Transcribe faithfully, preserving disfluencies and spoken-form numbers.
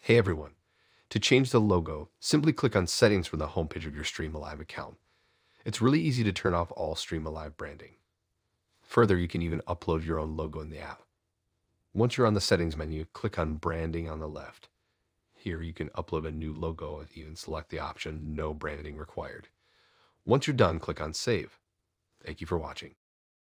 Hey everyone. To change the logo, simply click on Settings from the homepage of your StreamAlive account. It's really easy to turn off all StreamAlive branding. Further, you can even upload your own logo in the app. Once you're on the Settings menu, click on Branding on the left. Here you can upload a new logo and even select the option No Branding Required. Once you're done, click on Save. Thank you for watching.